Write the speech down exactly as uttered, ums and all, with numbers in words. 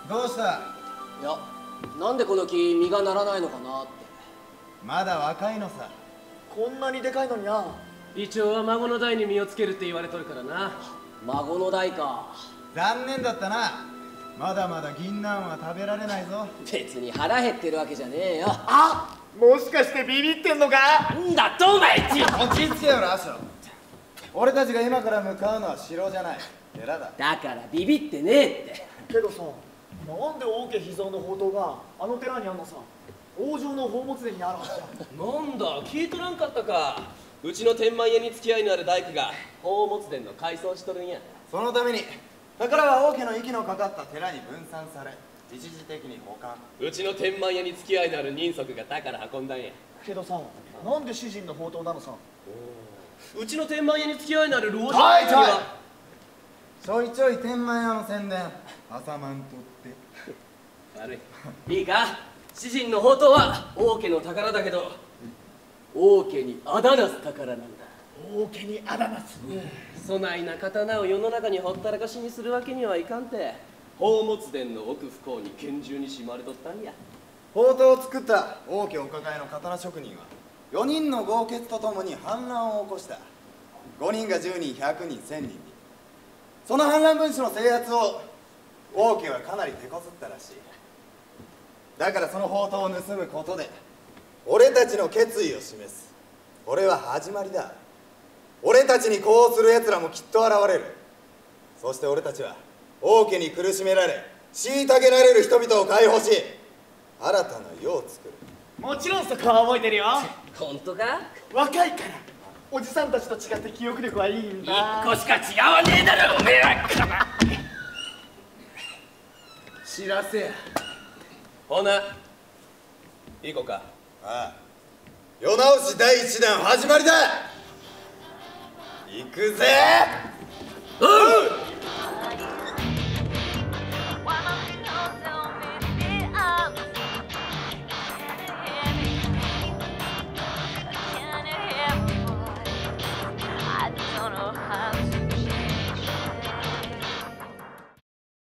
どうした？ いや、なんでこの木実がならないのかなって。 まだ若いのさ。 こんなにでかいのにな。 イチョウは孫の代に実をつけるって言われとるからな。 孫の代か。 残念だったな。まだまだ銀杏は食べられないぞ。 別に腹減ってるわけじゃねえよ。 あ、もしかしてビビってんのか？ なんだとお前っち。 落ち着けよラッシュ。俺たちが今から向かうのは城じゃない、寺だ。 だからビビってねえって。 けどさ、なんで王家秘蔵の宝刀があの寺にあんのさ。王城の宝物殿にあるはずじゃん。 なんだ、聞いとらんかったか。うちの天満屋に付き合いのある大工が宝物殿の改装しとるんや。 そのために宝は王家の息のかかった寺に分散され、一時的に保管。 うちの天満屋に付き合いのある人足が宝運んだんや。 けどさ、なんで主人の宝刀なのさ。 うちの天満屋に付き合いのある老人ちょいちょいちょいちょい天満屋の宣伝挟まんとって。 悪い。いいか、主人の宝刀は王家の宝だけど、王家にあだなす宝なんだ。 王家にあだなす。 そないな刀を世の中にほったらかしにするわけにはいかんて、宝物殿の奥不幸に拳銃にしまれとったんや。 宝刀を作った王家お抱えの刀職人はよにんの豪傑とともに反乱を起こした。ごにんがじゅうにん、ひゃくにん、せんにんに。その反乱分子の制圧を王家はかなり手こずったらしい。だからその宝刀を盗むことで俺たちの決意を示す。これは始まりだ。俺たちに呼応する奴らもきっと現れる。そして俺たちは王家に苦しめられ虐げられる人々を解放し、新たな世を作る。 もちろんそこは覚えてるよ。 本当か？ 若いからおじさんたちと違って記憶力はいいんだ。 一個しか違わねえだろおめえら。知らせや。ほな行こうか。 ああ、世直し第一弾始まりだ。行くぜ。